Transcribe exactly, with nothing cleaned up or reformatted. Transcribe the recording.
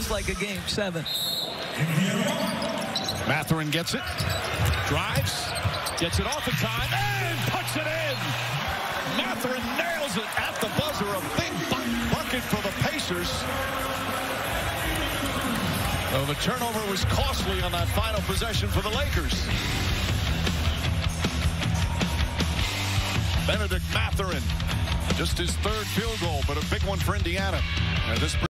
feels like a game seven. Mathurin gets it, drives, gets it off in time, and puts it in. Mathurin nails it at the buzzer. A big bu bucket for the Pacers. So the turnover was costly on that final possession for the Lakers. Benedict Mathurin, just his third field goal, but a big one for Indiana. Now this